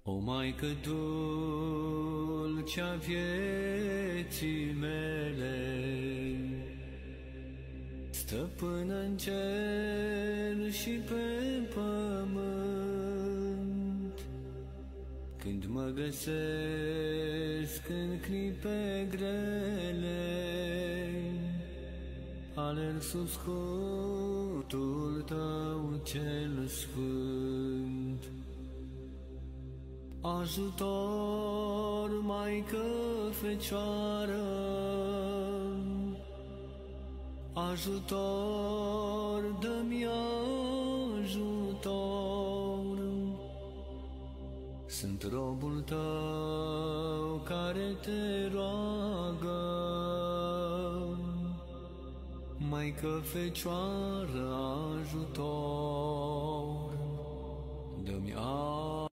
O Maică dulce a vieții mele, stăpână în cer și pe pământ, când mă găsesc în clipe grele, alerg sub scutul Tău cel sfânt. Ajutor, Maică Fecioară, ajutor, dă-mi ajutor. Sunt robul Tău care te roagă, Maică Fecioară, ajutor, dă-mi ajutor.